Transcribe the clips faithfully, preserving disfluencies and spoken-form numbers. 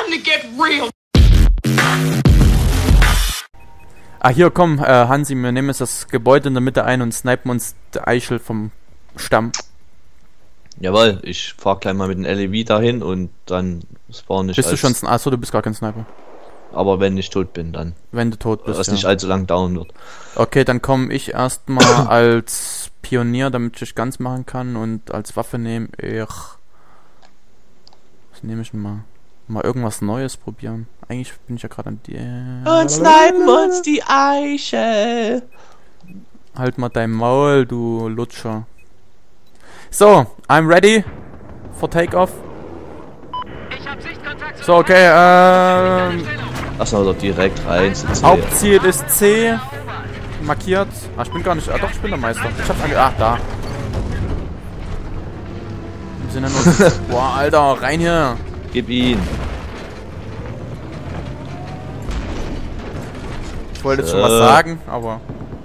time to get real. Ah, hier, komm, äh, Hansi, wir nehmen jetzt das Gebäude in der Mitte ein und snipen uns die Eichel vom Stamm. Jawohl, ich fahr gleich mal mit dem L E V dahin und dann spawn ich. Bist als, du schon... Achso, du bist gar kein Sniper. Aber wenn ich tot bin, dann. Wenn du tot bist, Was ja. nicht allzu lang dauern wird. Okay, dann komme ich erstmal als Pionier, damit ich ganz machen kann, und als Waffe nehme ich... Was nehme ich denn mal? Mal irgendwas Neues probieren. Eigentlich bin ich ja gerade an die... Und snipen uns die Eichel. Halt mal dein Maul, du Lutscher. So, I'm ready for takeoff. So, okay, ähm... Lass mal doch direkt rein. Hauptziel ist C. Markiert. Ah, ich bin gar nicht... Ah, doch, ich bin der Meister. Ich hab's ange... Ach, da. Wir sind ja nur... Boah, Alter, rein hier. Gib ihn. Ich wollte jetzt so. schon was sagen, aber...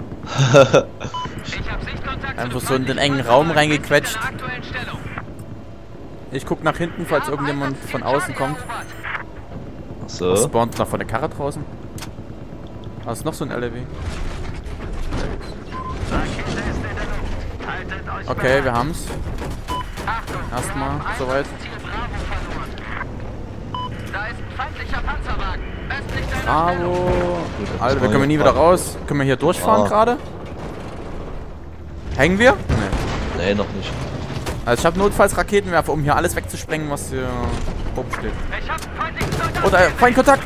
Einfach so in den engen Raum reingequetscht. Ich guck nach hinten, falls irgendjemand von außen kommt. So. Was spawnt da vor der Karre draußen? Ah, ist noch so ein L E V. Okay, wir haben's. Erstmal, soweit. Bravo. Alter, wir kommen nie wieder raus. Können wir hier durchfahren ah. gerade? Hängen wir? Nee. Nee, noch nicht. Also ich habe notfalls Raketenwerfer, um hier alles wegzusprengen, was hier oben steht. Oder äh, Feindkontakt!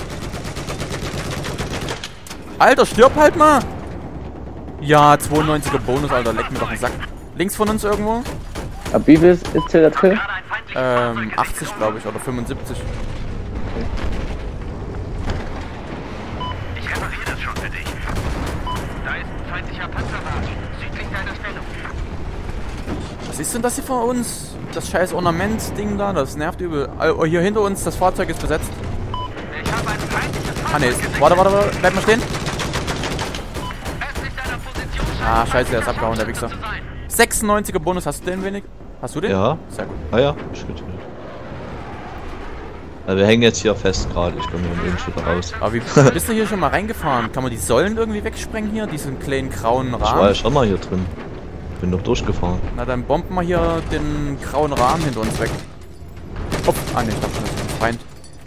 Alter, stirb halt mal! Ja, zweiundneunziger Bonus, Alter, leck mir doch den Sack. Links von uns irgendwo? Ab wie viel ist der Kill? Ähm, achtzig glaube ich, oder fünfundsiebzig. Ich repariere das schon für dich. Da ist ein feindlicher Panzerwagen, südlich deiner Stellung. Was ist denn das hier vor uns? Das scheiß Ornament-Ding da, das nervt übel. Oh, hier hinter uns, das Fahrzeug ist besetzt. Ich habe ein feindliches Fahrzeug. Ah ne, warte, warte, warte, bleib mal stehen. Ah, scheiße, der ist abgehauen, der Wichser. sechsundneunziger Bonus, hast du den wenig? Hast du den? Ja. Sehr gut. Ah ja, ich gut. Also wir hängen jetzt hier fest gerade, ich komme hier nicht wieder raus. Aber wie bist du hier schon mal reingefahren? Kann man die Säulen irgendwie wegsprengen hier? Diesen kleinen grauen Rahmen? Ich war ja schon mal hier drin. Bin doch durchgefahren. Na dann bomben wir hier den grauen Rahmen hinter uns weg. Hopp. Ah ne, ich dachte, das ist ein Feind.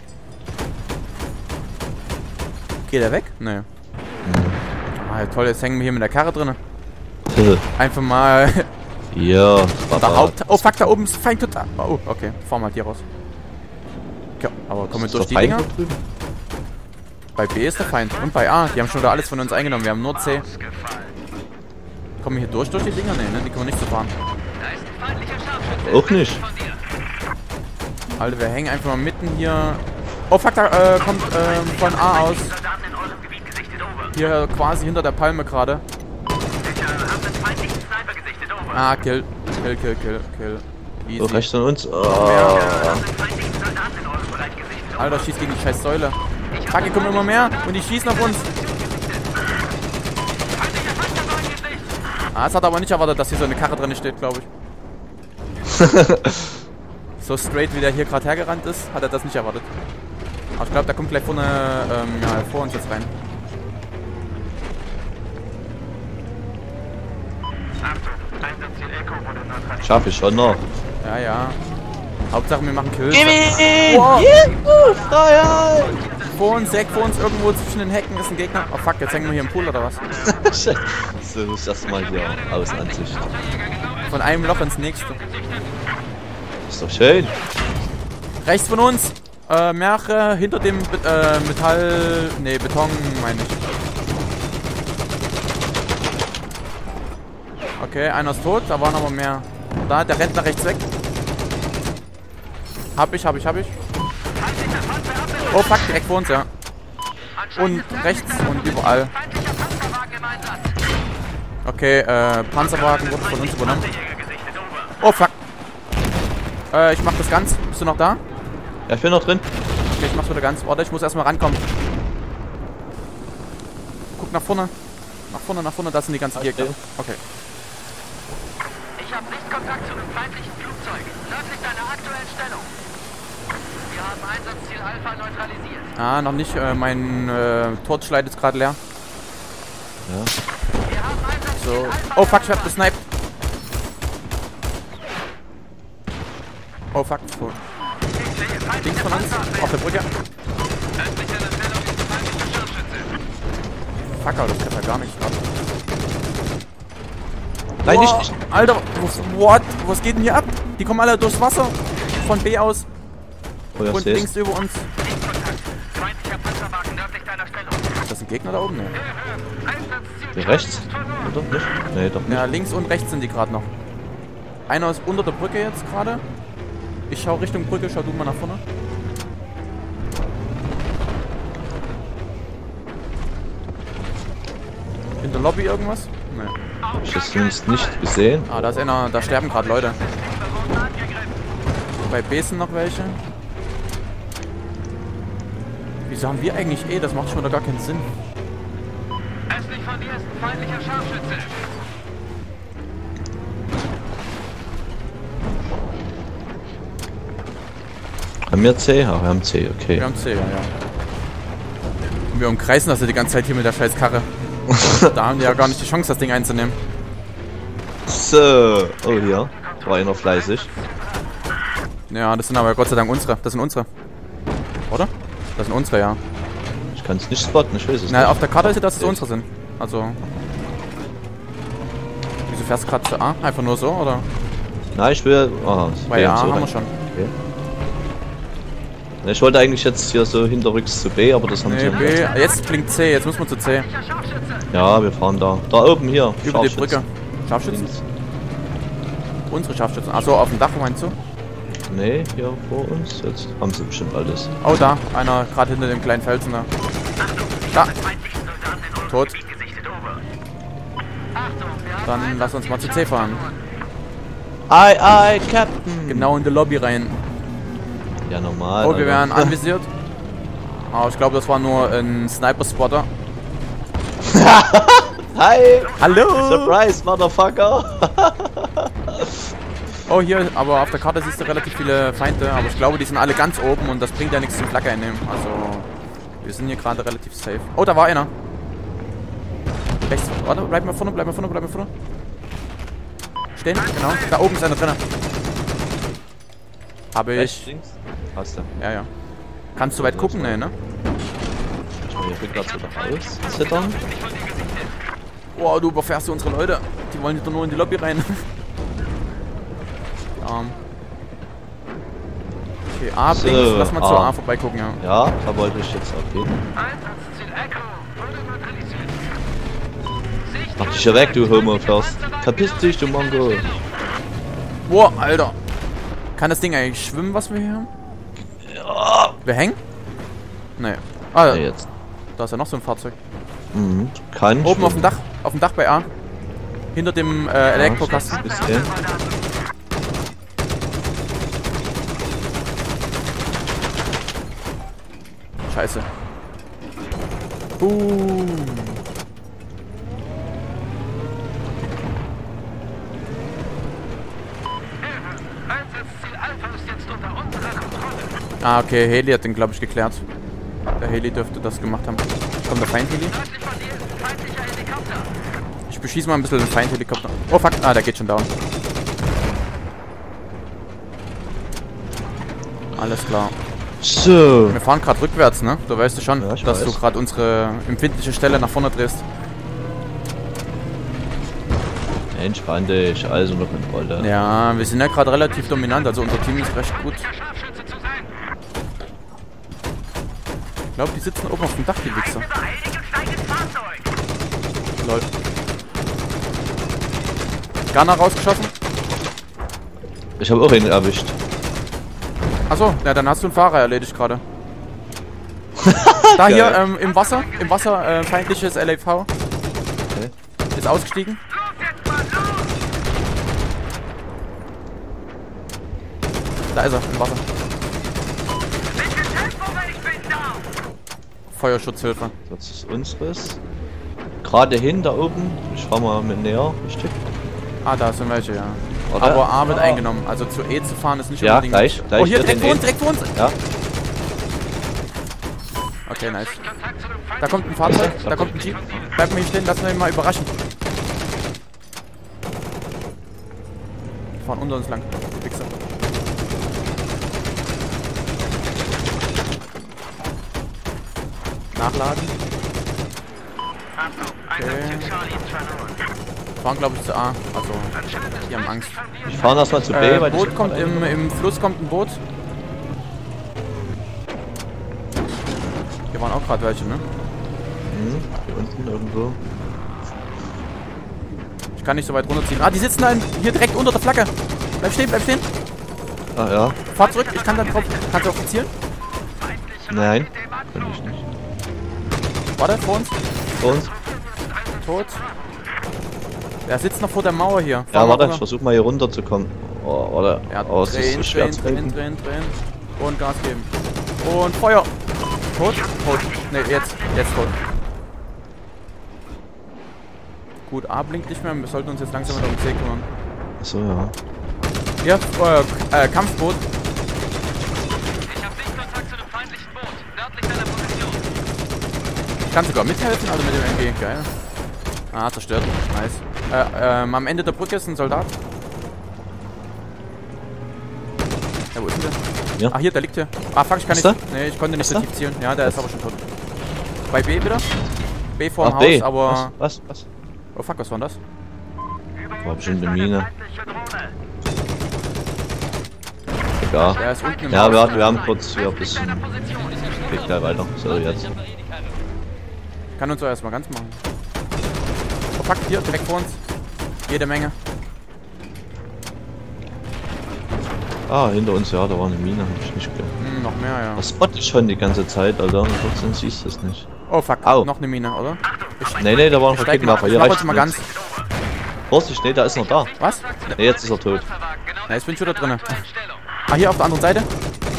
Geht er weg? Ne. Hm. Ah, toll, jetzt hängen wir hier mit der Karre drin. Einfach mal... Ja, der Haupt... Oh fuck, da oben ist Feind total... Oh, okay. Fahr mal hier raus. Okay, aber kommen wir durch die Dinger? Bei B ist der Feind. Und bei A. Die haben schon wieder alles von uns eingenommen. Wir haben nur C. Kommen wir hier durch durch die Dinger? Ne, ne? Die können wir nicht so fahren. Auch nicht. Alter, wir hängen einfach mal mitten hier... Oh fuck, da äh, kommt äh, von A aus. Hier quasi hinter der Palme gerade. Ah, kill. Kill, kill, kill, kill. Easy. Oh, rechts von uns. Oh. Ja. Alter, schießt gegen die scheiß Säule. Fuck, hier kommen immer mehr und die schießen auf uns. Ah, es hat aber nicht erwartet, dass hier so eine Karre drin steht, glaube ich. So straight, wie der hier gerade hergerannt ist, hat er das nicht erwartet. Aber ich glaube, da kommt gleich vorne, ähm, ja, vor uns jetzt rein. Schaffe ich schon noch. Ja, ja. Hauptsache, wir machen Kills. Gib ihn! Wow. Juhu, Freiheit! Vor uns, direkt vor uns, irgendwo zwischen den Hecken ist ein Gegner. Oh fuck, jetzt hängen wir hier im Pool oder was? So, muss ich das mal hier außen anzüchten. Von einem Loch ins nächste. Ist doch schön. Rechts von uns, äh, mehrere hinter dem Be äh, Metall... Ne, Beton, meine ich. Okay, einer ist tot, da waren aber mehr. Da, der rennt nach rechts weg. Hab ich, hab ich, hab ich. Oh fuck, direkt vor uns, ja. Und rechts und überall. Okay, äh, Panzerwagen wurde von uns übernommen. Oh fuck. Äh, ich mach das ganz. Bist du noch da? Ja, ich bin noch drin. Okay, ich mach's wieder ganz. Warte, ich muss erstmal rankommen. Guck nach vorne. Nach vorne, nach vorne, das sind die ganzen Gegner. Okay. Ich habe Sichtkontakt zu einem feindlichen Flugzeug. Nördlich deiner aktuellen Stellung. Wir haben Einsatzziel Alpha neutralisiert. Ah, noch nicht. Äh, mein äh, Torchlight ist gerade leer. Ja. Wir haben Einsatz. So. Oh fuck, ich hab gesniped. Oh fuck, so. Links von uns, auf der Brücke. Fuck, aber das trifft ja gar nicht. Nein, Boah, nicht, nicht. Alter, was, what? Was geht denn hier ab? Die kommen alle durchs Wasser. Von B aus. Oh, ja, Und seh's. links über uns. Feindlicher Panzerwagen nördlich deiner Stellung. Ist das ein Gegner da oben? Nee. Hier rechts? Oder? Nicht? Nee, doch nicht. Ja, links und rechts sind die gerade noch. Einer ist unter der Brücke jetzt gerade. Ich schau Richtung Brücke, schau du mal nach vorne. In der Lobby irgendwas? Nee. Ich hab's zumindest nicht gesehen. Ah, da ist einer, da sterben gerade Leute. Bei B sind noch welche. Wieso haben wir eigentlich eh? Das macht schon wieder gar keinen Sinn. Östlich von dir ist ein feindlicher Scharfschütze. Haben wir C? Ah, wir haben C, okay. Wir haben C, ja, ja. Und wir umkreisen das ja die ganze Zeit hier mit der scheiß Karre. Da haben die ja gar nicht die Chance, das Ding einzunehmen. So. Oh, hier. War einer fleißig. Ja, das sind aber Gott sei Dank unsere. Das sind unsere. Oder? Das sind unsere, ja. Ich kann es nicht spotten, ich weiß es Na, nicht. auf der Karte ist ja, dass es unsere sind. Also. Wieso fährst du gerade zu A? Einfach nur so, oder? Nein, ich will... Ah, Bei A haben wir schon. Okay. Ich wollte eigentlich jetzt hier so hinterrücks zu B, aber das haben Nee, sie B. nicht. Jetzt blinkt C, jetzt müssen wir zu C. Ja, wir fahren da. Da oben hier. Über die Scharfschützen. Brücke. Scharfschützen? Links. Unsere Scharfschützen. Achso, auf dem Dach meinst du? Nee, hier vor uns. Jetzt haben sie bestimmt alles. Oh, da. Einer gerade hinter dem kleinen Felsen da. Da. Tot. Dann lass uns mal zu C fahren. Ei, ei, Captain! Genau in die Lobby rein. Ja, normal. Oh, wir Alter. werden anvisiert. Aber ich glaube, das war nur ein Sniper-Spotter. Hi! Hallo! Surprise, Motherfucker! Oh, hier, aber auf der Karte siehst du relativ viele Feinde. Aber ich glaube, die sind alle ganz oben und das bringt ja nichts zum Flagge einnehmen. Also, wir sind hier gerade relativ safe. Oh, da war einer. Rechts. Warte, bleib mal vorne, bleib mal vorne, bleib mal vorne. Stehen, genau. Da oben ist einer drin. Habe ich. Rechts, links? Hast du. Ja, ja. Kannst du weit gucken? Nee, ne? Ich mal hier rückwärts wieder raus. Zittern. Boah, du überfährst unsere Leute. Die wollen doch nur in die Lobby rein. ähm. Okay, A, So, links. Lass mal A. zur A vorbeigucken, ja. Ja, da wollte ich jetzt auch gehen. Einsatzziel Echo wurde neutralisiert. Mach dich ja weg, du Homo First. Verpiss dich, du Mongo. Boah, Alter. Kann das Ding eigentlich schwimmen, was wir hier haben? Ja. Wir hängen? Nee. Ah, Ja, jetzt. da ist ja noch so ein Fahrzeug. Mhm. Kann. Oben auf dem Dach. Auf dem Dach bei A. Hinter dem äh, Elektrokasten. Bisschen. Scheiße. Uh. Einsatzziel Alpha ist jetzt unter unserer Kontrolle. Ah, okay. Heli hat den, glaube ich, geklärt. Der Heli dürfte das gemacht haben. Kommt der Feindheli? Nördlich von dir ist ein feindlicher Helikopter. Ich beschieße mal ein bisschen den Feindhelikopter. Oh, fuck. Ah, der geht schon down. Alles klar. So. Wir fahren gerade rückwärts, ne? Du weißt du schon, Ja, ich dass weiß. du gerade unsere empfindliche Stelle nach vorne drehst. Entspann dich, also eine Kontrolle. Ja, wir sind ja gerade relativ dominant, also unser Team ist recht gut. Der Scharfschütze zu sein. Ich glaube, die sitzen oben auf dem Dach, die Wichser. Beeiligen steig ins Fahrzeug. Lol. Gunner rausgeschossen. Ich habe auch einen erwischt. Achso, ja, dann hast du einen Fahrer erledigt gerade. Da hier ähm, im Wasser, im Wasser äh, feindliches L A V. Okay. Ist ausgestiegen. Los jetzt mal los. Da ist er, im Wasser. Bitte Tempo, weil ich bin down. Feuerschutzhilfe. Das ist unseres. Gerade hin, da oben. Ich fahr mal mit näher, richtig? Ah, da sind welche, ja. Oder? Aber A wird Ah. eingenommen. Also zu E zu fahren ist nicht Ja, unbedingt... gleich, gleich Oh, hier wird direkt den vor uns, E. direkt vor uns. Ja. Okay, nice. Kontakt zu dem Feind. Da kommt ein Fahrzeug, da kommt ein Jeep. Bleib mal hier stehen, lass mich mal überraschen. Die fahren unter uns lang. Wichser. Nachladen. Achtung, Okay. Einsatz Charlie ist verloren. Fahren glaube ich zu A. Also, die haben Angst. Ich fahre erstmal zu B, Äh, weil Boot ich kommt im, im Fluss kommt ein Boot. Hier waren auch gerade welche, ne? Hm, hier unten irgendwo. Ich kann nicht so weit runterziehen. Ah, die sitzen da in, hier direkt unter der Flagge. Bleib stehen, bleib stehen. Ah ja. Fahr zurück, ich kann dann drauf. Kannst du auch zielen? Nein, kann ich nicht. Warte, vor uns. Vor uns? Tot. Der sitzt noch vor der Mauer hier. Fahr Ja, mal warte, rüber. ich versuch mal hier runterzukommen. Oh, oder? Ja, Oh, es ist drehen, so schwer drehen, zu drehen, treten. drehen, drehen. Und Gas geben. Und Feuer. Tot? Tot. Ne, jetzt. Jetzt tot. Gut, A blinkt nicht mehr. Wir sollten uns jetzt langsam wieder um C kümmern. Achso, ja. Hier, äh, äh, Kampfboot. Ich habe Sichtkontakt zu dem feindlichen Boot. Nördlich deiner Position. Ich kann sogar mithelfen, also mit dem M G. Geil. Ah, zerstört. Nice. Äh, ähm, am Ende der Brücke ist ein Soldat. Ja, wo ist denn der? Ja. Ah, hier, der liegt hier. Ah, fuck, ich kann Ist nicht. Nee, ich konnte nicht Ist so der? tief zielen. Ja, der ist aber schon tot. Bei B wieder? B vorm Ah, Haus, B. aber. Was? Was? Was? Oh fuck, was war denn das? War bestimmt eine Mine. Feindliche Drohne. Egal. Der ist unten im Ja, Haus. wir, wir haben kurz hier ein bisschen. Deiner Position. Geht gleich weiter. So, jetzt. Kann uns doch erstmal ganz machen. Oh fuck, hier, direkt vor uns. Jede Menge. Ah, hinter uns, ja, da war eine Mine, hab ich nicht gehört. Hm, noch mehr, ja. Das spot ich schon die ganze Zeit, Alter. Und trotzdem siehst du es nicht. Oh fuck, Au. noch eine Mine, oder? Nee, nee, da war ein Ich steig mal, Raketenwerfer. ich Hier mach reicht uns mal ganz. Vorsicht, nee, da ist noch da. Was? Nee, jetzt ist er tot. Na, jetzt bin ich wieder drinne. Ah, hier auf der anderen Seite.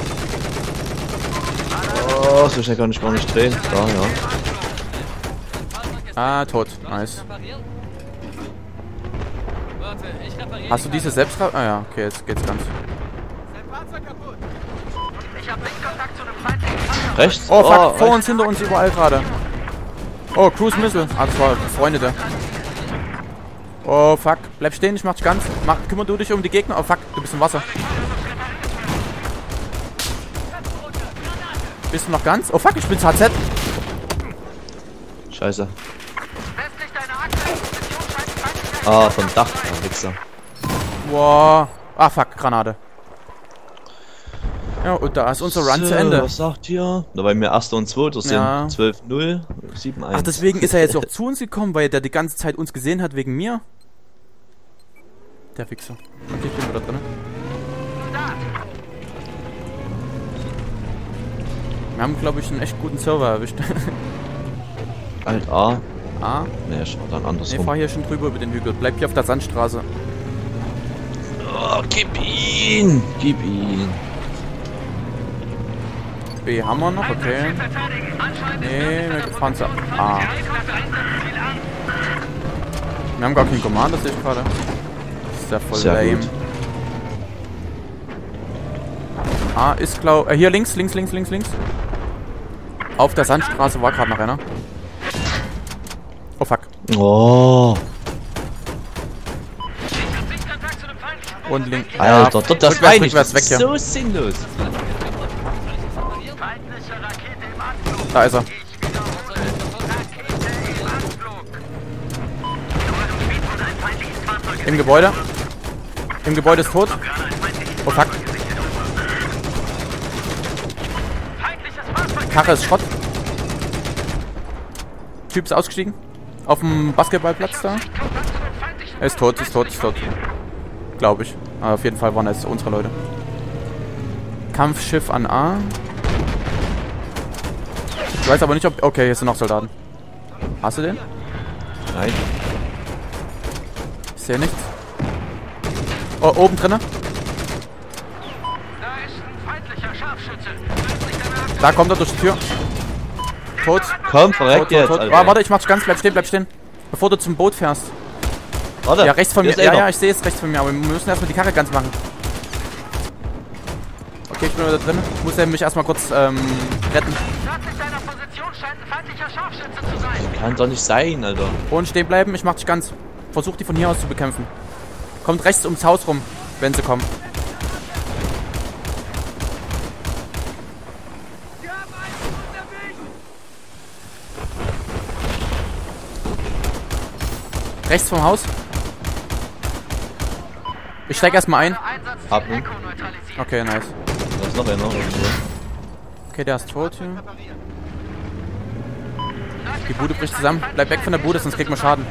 Oh, so schnell kann ich gar nicht drehen. Da, ja. Ah, tot. Nice. Hast du diese selbst... Ah ja, okay, jetzt geht's ganz. Ich habe Sichtkontakt zu dem feindlichen Panzer. Rechts? Oh fuck, vor rechts. uns, hinter uns, überall gerade. Oh, Cruise Missile. Ah, das war Befreundete. Oh fuck, bleib stehen, ich mach dich ganz. Mach, kümmer du dich um die Gegner. Oh fuck, du bist im Wasser. Bist du noch ganz? Oh fuck, ich bin's H Z. Scheiße. Westlich deiner Achse. Position scheint feindlicher. Ah, vom Dach. Ah, Wichser. Wow. Ah fuck, Granate. Ja, und da ist unser Run So, zu Ende. Was sagt ihr? Da bei mir erster und zweiter sind Ja. zwölf null, sieben eins. Ach, deswegen ist er jetzt auch zu uns gekommen, weil der die ganze Zeit uns gesehen hat wegen mir. Der Wichser. Okay, ich bin wieder drin. Wir haben, glaube ich, einen echt guten Server erwischt. Alt A. A. Ne, ich war dann Ne, andersrum. fahr hier schon drüber über den Hügel. Bleib hier auf der Sandstraße. Oh, gib ihn! Gib ihn! B haben wir noch, okay. Ne, wir fahren zu A. Wir haben gar keinen Commander, sehe ich gerade. Das ist ja voll Sehr lame. gut. A ist, glaub... Äh, hier links, links, links, links, links. Auf der Sandstraße war gerade noch einer. Oh fuck. Oh! Und links. Alter, dort das rückwärts, meine ich. rückwärts, Das weg ist hier. so sinnlos. Feindliche Rakete im Anflug. Da ist er. Ich wiederhole. Rakete im Anflug. Speedboot, ein feindliches Fahrzeug. Im Gebäude. Im Gebäude ist tot. Oh fuck. Feindliches Fahrzeug. Karre ist Schrott. Typ ist ausgestiegen. Auf dem Basketballplatz da. Er ist tot, ist tot, ist tot. Glaube ich. Aber auf jeden Fall waren das unsere Leute. Kampfschiff an A. Ich weiß aber nicht, ob... Okay, hier sind noch Soldaten. Hast du den? Nein. Ich sehe nichts. Oh, oben drinne. Da ist ein feindlicher Scharfschütze. Nördlich deiner Achse. Da kommt er durch die Tür. Tot. Komm, Tot, verreck tot, jetzt, tot. Alter. Warte, warte, ich mach dich ganz. Bleib stehen, bleib stehen. Bevor du zum Boot fährst. Warte. Ja, rechts von hier mir. ist Ja, einer. ja, ich sehe es rechts von mir, aber wir müssen erstmal die Karre ganz machen. Okay, ich bin wieder drin. Ich muss ja mich erstmal kurz ähm, retten. Nördlich deiner Position scheint ein feindlicher Scharfschütze zu sein. Kann doch nicht sein, Alter. Und stehen bleiben, ich mach dich ganz. Versuch die von hier aus zu bekämpfen. Kommt rechts ums Haus rum, wenn sie kommen. Rechts vom Haus. Ich steig erstmal ein. Hab ihn. Okay, nice. Da ist noch einer. Okay, der ist tot hier. Die Bude bricht zusammen. Bleib weg von der Bude, sonst kriegt man Schaden.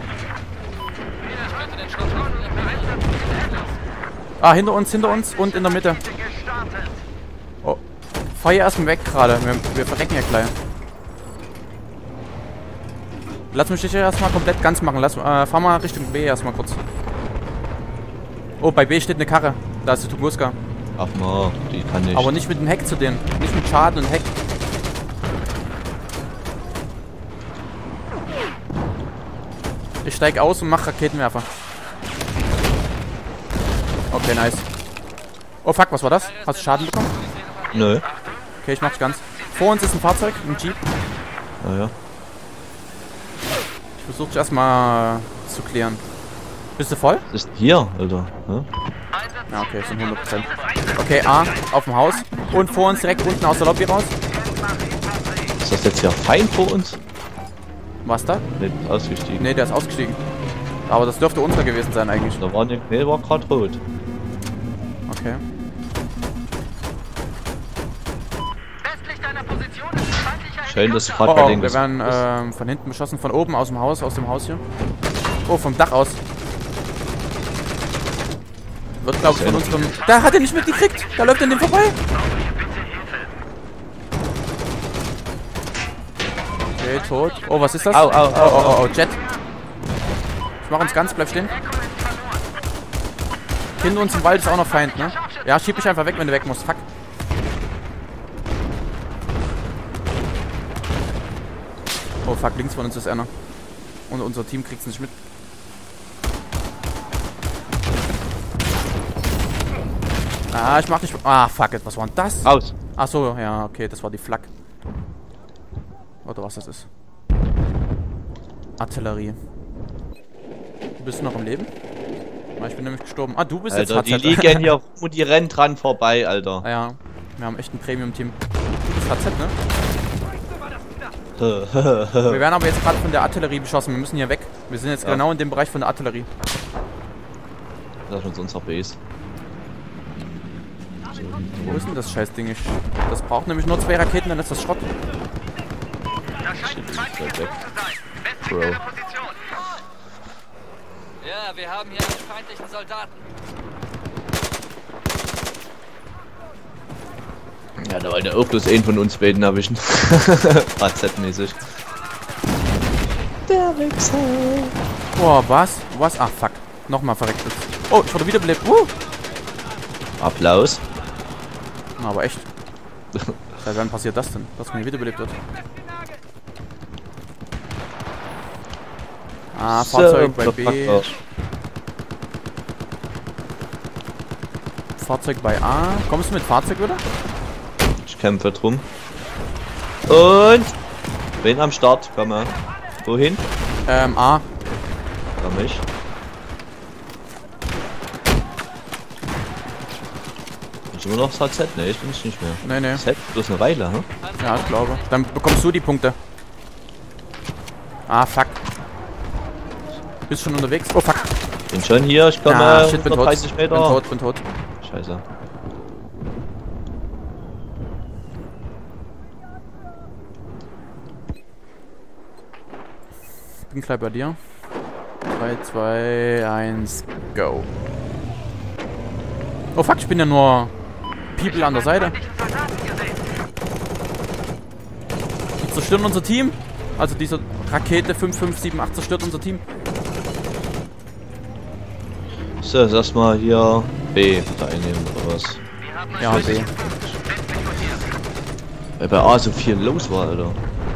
Ah, hinter uns, hinter uns und in der Mitte. Oh. Fahr hier erstmal weg gerade. Wir, wir verrecken ja gleich. Lass mich dich erstmal komplett ganz machen. Lass, äh, fahr mal Richtung B erstmal kurz. Oh, bei B steht eine Karre. Da ist die Tunguska. Ach mal, die kann nicht. Aber nicht mit dem Heck zu denen. Nicht mit Schaden und Heck. Ich steig aus und mach Raketenwerfer. Okay, nice. Oh fuck, was war das? Hast du Schaden bekommen? Nö. Okay, ich mach's ganz. Vor uns ist ein Fahrzeug, ein Jeep. Naja. Ich versuche dich erstmal zu klären. Bist du voll? Das ist hier, Alter. Hä? Ja, okay, sind hundert Prozent. Okay, A, auf dem Haus. Und vor uns direkt unten aus der Lobby raus. Ist das jetzt hier Feind vor uns? Was da? Ne, ausgestiegen. Ne, der ist ausgestiegen. Aber das dürfte unser gewesen sein eigentlich. Da war ne, ne, war gerade rot. Okay. Westlich deiner Position ist ein feindlicher Schön, dass du Oh, gerade bei oh, denen wir bist. werden ähm, von hinten beschossen, von oben aus dem Haus, aus dem Haus hier. Oh, vom Dach aus. Wird, glaube ich, von unserem... Da hat er nicht mitgekriegt. Da läuft er an dem vorbei. Okay, tot. Oh, was ist das? Au, au, au, oh, oh, oh, oh, Jet. Ich mach uns ganz, bleib stehen. Hinter uns im Wald ist auch noch Feind, ne? Ja, schieb mich einfach weg, wenn du weg musst. Fuck. Oh, fuck, links von uns ist einer. Und unser Team kriegt's nicht mit. Ah, ich mach dich... Ah, fuck it, was war denn das? Aus. Ach so, ja, okay, das war die Flak. Oder was das ist. Artillerie. Du bist noch am Leben? Ah, ich bin nämlich gestorben. Ah, du bist Alter, jetzt die H Z. liegen hier rum und die rennen dran vorbei, Alter. Ah, ja, wir haben echt ein Premium-Team. Du bist H Z, ne? Wir werden aber jetzt gerade von der Artillerie beschossen. Wir müssen hier weg. Wir sind jetzt Ja. genau in dem Bereich von der Artillerie. Das ist unser Base. Wo ist denn das Scheißding? Ich, das braucht nämlich nur zwei Raketen, dann ist das Schrott. Da scheint ein feindlicher weg. Zug zu sein. Westlich Bro. deiner Position. Ja, wir haben hier einen feindlichen Soldaten. Ja, da wollte auch bloß einen von uns beiden erwischen. A Z-mäßig. Der Wichser. Boah, was? Was? Ach, fuck. Nochmal verreckt ist. Oh, ich wurde wiederbelebt. Uh! Applaus. Na, aber echt. Seit wann passiert das denn? Dass man hier wiederbelebt wird? Ah, Fahrzeug bei B. verpackt. Fahrzeug bei A. Kommst du mit Fahrzeug wieder? Ich kämpfe drum. Und bin am Start. Komm mal. Wohin? Ähm, A. Komm ich. Ist immer noch das H Z? Ne, ich bin es nicht mehr. Nee, nee. Z bloß eine Weile, hm? Ja, ich glaube. Dann bekommst du die Punkte. Ah, fuck. Bist schon unterwegs? Oh, fuck. Bin schon hier, ich komme Ah, shit, bin tot. hundertdreißig Meter. Bin tot, bin tot. Scheiße. Bin gleich bei dir. drei, zwei, eins, go. Oh, fuck, ich bin ja nur People an der Seite. Die zerstören unser Team. Also diese Rakete fünf fünf sieben acht zerstört unser Team. So, jetzt erstmal hier B da einnehmen oder was? Ja, B. Weil bei A so viel los war, Alter.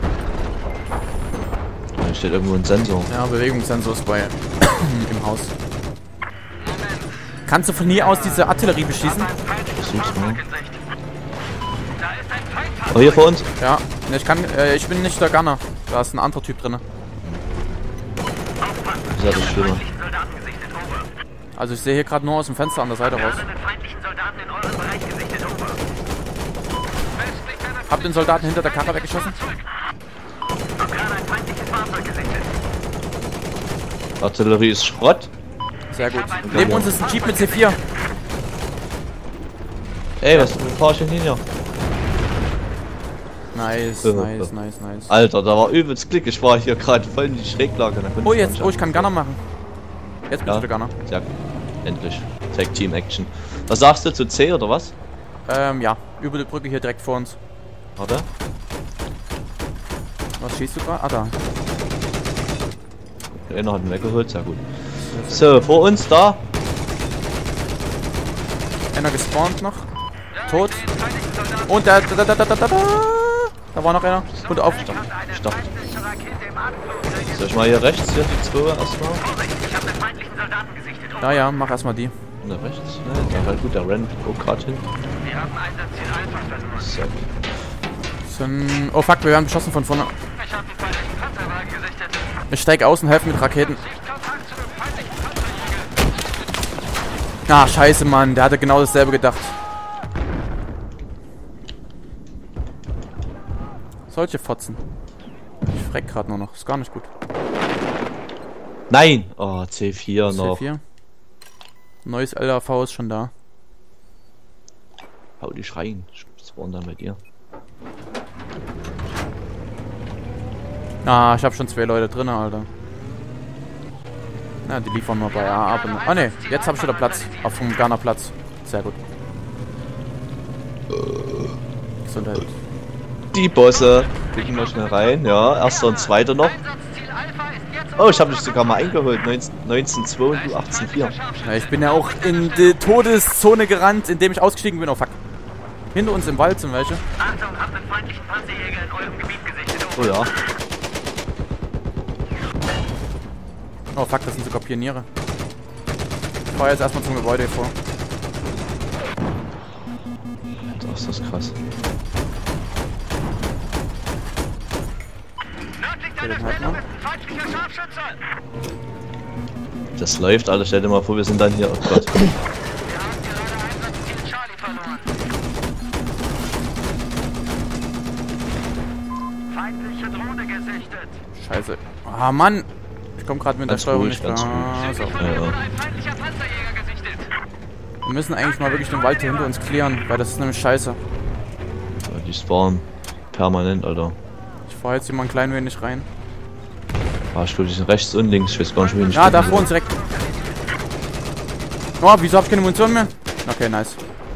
Da steht irgendwo ein Sensor. Ja, Bewegungssensor ist bei im Haus. Kannst du von hier aus diese Artillerie beschießen? Versuch's mal. Oh, hier vor uns. Ja, ne, ich kann, äh, ich bin nicht der Gunner. Da ist ein anderer Typ drin. Ist ja das Schlimme. Feindlichen Soldaten gesichtet, over. Also ich sehe hier gerade nur aus dem Fenster an der Seite raus. Wir haben einen feindlichen Soldaten in eurem Bereich gesichtet, over. Westlich deiner Hab den Soldaten hinter der Karre weggeschossen. Afghaner, ein feindliches Fahrzeug gesichtet. Artillerie ist Schrott. Sehr gut. Neben uns ist ein Jeep mit C vier. Ey, was wo fahr ich denn hin hier? Nice, Äh, nice, äh. nice, nice. Alter, da war übelst Glück. Ich war hier gerade voll in die Schräglage. Da konnte Oh, ich jetzt, nicht oh, ich kann Gunner machen. Jetzt bin Ja. ich der Gunner. Ja, endlich. Tag Team Action. Was sagst du zu C oder was? Ähm, ja. Über die Brücke hier direkt vor uns. Warte. Was schießt du gerade? Ah, da. Der eine hat ihn weggeholt, sehr gut. So, vor uns da. Einer gespawnt noch. Tot. Und da, da, da, da, da, da, da. Da war noch einer. Und auf. Ich dachte. Soll ich mal hier rechts, hier die zwei erstmal? Ich habe einen feindlichen Soldaten gesichtet, over. Ja, ja, mach erstmal die. Na rechts? Ne, ja, halt gut, der rennt auch gerade hin. Wir haben Einsatzziel Alpha verloren. So. Sind, oh fuck, wir werden beschossen von vorne. Ich habe einen feindlichen Panzerwagen gesichtet. Ich steig aus und helfe mit Raketen. Sichtkontakt zu einem feindlichen Panzerjäger. Ah, scheiße, Mann. Der hatte genau dasselbe gedacht. Solche Fotzen. Ich freck gerade nur noch. Ist gar nicht gut. Nein! Oh, C vier noch. C vier. Neues L A V ist schon da. Hau die schreien. Was war denn da mit dir? Ah, ich habe schon zwei Leute drin, Alter. Na, die liefern nur bei A ab. Ah ne, jetzt habe ich wieder Platz. Auf dem Ghana Platz. Sehr gut. Gesundheit. Die Bosse. Klicken wir schnell rein. Ja, erster und zweiter noch. Einsatzziel Alpha ist jetzt Oh, ich habe dich sogar mal eingeholt. neunzehn zwei und du achtzehn vier. Ja, ich bin ja auch in die Todeszone gerannt, indem ich ausgestiegen bin. Oh fuck. Hinter uns im Wald sind welche. Achtung, habt einen feindlichen Panzerjäger in eurem Gebiet gesichtet, Oh over. ja. Oh fuck, das sind sogar Pioniere. Ich fahr jetzt erstmal zum Gebäude vor. Das ist krass. Nördlich deiner den halt Stellung noch. ist ein feindlicher Scharfschütze. Das läuft, Alter. Stell dir mal vor, wir sind dann hier. Oh Gott. Wir haben gerade Einsatzziel Charlie verloren. Feindliche Drohne gesichtet. Scheiße. Ah, Mann. Ich komme gerade mit der Ganz Steuerung ruhig, nicht ganz klar. ruhig. So. Von mir ja. wurde ein feindlicher Panzerjäger gesichtet. Wir müssen eigentlich mal wirklich den Wald hier hinter uns clearen, weil das ist nämlich scheiße. Ja, die spawnen permanent, Alter. Ich fahr jetzt hier mal ein klein wenig rein. Ah, ich glaube, die sind rechts und links. Ich weiß gar nicht, wie ich Ja, da vor uns direkt. Oh, wieso hab ich keine Munition mehr? Okay, nice.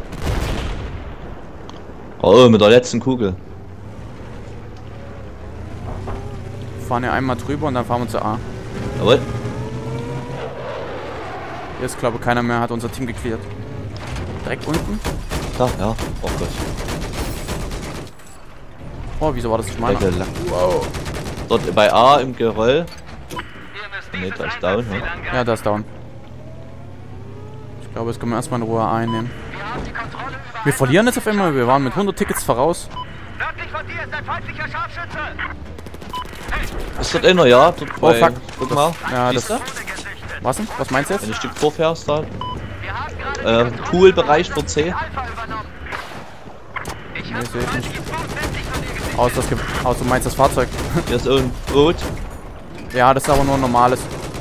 Oh, mit der letzten Kugel. Wir fahren hier einmal drüber und dann fahren wir zu A. Jawohl. Hier ist, glaube ich, keiner mehr, hat unser Team geklärt. Direkt unten. Da, ja. Oh Gott. Oh, wieso war das nicht meiner? Lecker Lack. Wow. Dort bei A im Geröll. Ihr müsst Nee, dieses da ist down, Einsatzziel ne? angreifen. Ja, da ist down. Ich glaube, jetzt können wir erstmal in Ruhe A einnehmen. Wir haben die Kontrolle über Wir verlieren jetzt auf einmal, wir waren mit hundert Tickets voraus. Nördlich von dir ist ein feindlicher Scharfschütze. Ist dort einer, ja? Dort Oh bei- fuck. Guck Das- mal. Ja, Siehst das. du? Drohne gesichtet. Was denn? Was meinst du Wenn du jetzt? ein Stück vorfährst, da. Wir haben gerade die Ähm, Kontrolle Poolbereich über für C. Alpha übernommen. Ich Nee, habe sehe ich nicht. die zweiundvierzig von dir gesichtet. Aus, das Ge aus, du meinst das Fahrzeug. Hier ist ein Boot. Ja, das ist aber nur ein normales.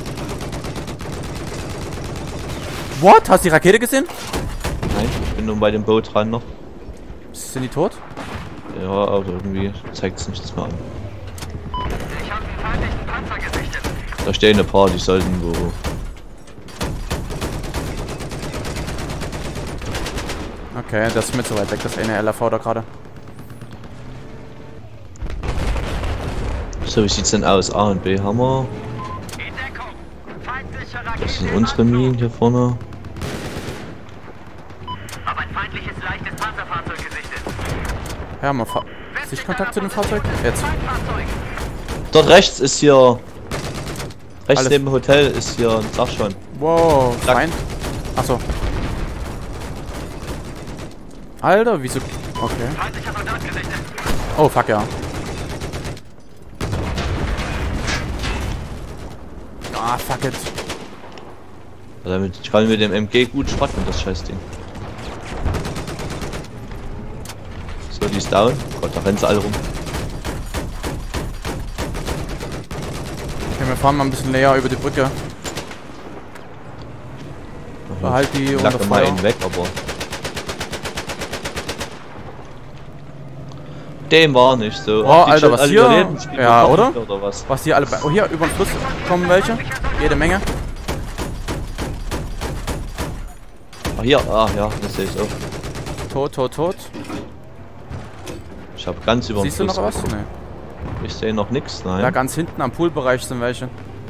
What? Hast du die Rakete gesehen? Nein, ich bin nur bei dem Boot dran noch. Sind die tot? Ja, aber irgendwie zeigt es nichts mehr an. Ich habe einen feindlichen Panzer gesichtet. Da stehen ein paar, die sollten wo. Okay, das ist mir zu weit weg, das eine L A V da gerade. So, wie sieht's denn aus? A und B haben wir. In Deckung. Feindliche Das Raketen. sind unsere Minen hier vorne. Hab ein feindliches leichtes Panzerfahrzeug gesichtet. Ja, mal Fa Sichtkontakt zu dem Fahrzeug? Jetzt. Feindfahrzeug. Dort rechts ist hier. Rechts Alles- neben dem Hotel ist hier ein Dach schon. Wow, Zack. Feind. Achso. Alter, wieso. Okay. Feindlicher Soldat gesichtet. Oh, fuck, ja. Ah, fuck it. Ja, damit ich kann mit dem M G gut spatten, das Scheißding. So, die ist down. Gott, da rennen sie alle rum. Okay, wir fahren mal ein bisschen näher über die Brücke. Behalt die Ich unter lag mal Feuer. einen weg, aber... Dem war nicht so. Oh, Ach, die Alter, schon was alle hier? überleben, die Ja, bekommen, oder? oder was? Was hier alle bei... Oh, hier, über den Fluss kommen welche. Jede Menge. Ach, hier, ah, ja, das sehe ich auch. Tot, tot, tot. Ich habe ganz über den Siehst du Fluss noch was? geguckt. Nee. Ich sehe noch nichts, nein. Da ganz hinten am Poolbereich sind welche.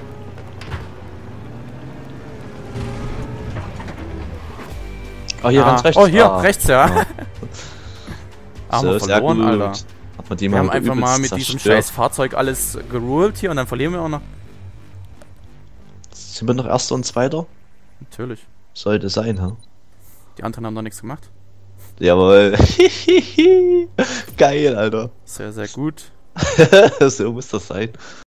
Ah, hier Ah. ganz rechts. Oh, hier, ah. rechts, ja. Ah. Haben wir So, sehr verloren, gut. Alter. Hat man die Wir haben mal einfach mal übelst mit diesem zerstört. scheiß Fahrzeug alles geruhlt hier und dann verlieren wir auch noch. Sind wir noch Erster und Zweiter? Natürlich. Sollte sein, ha? Die anderen haben noch nichts gemacht. Jawohl. Geil, Alter. Sehr, sehr gut. So muss das sein.